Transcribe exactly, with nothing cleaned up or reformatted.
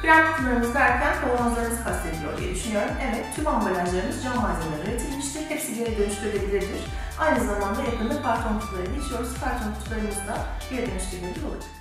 Krem kutularımız derken kavanozlarımız kastediliyor diye düşünüyorum. Evet, tüm ambalajlarımız cam malzemeden üretilmiştir. Hepsi geri dönüştürülebilirdir. Aynı zamanda yakında karton kutuları geçiyoruz. Karton kutularımız da geri dönüştürülebilir olacak.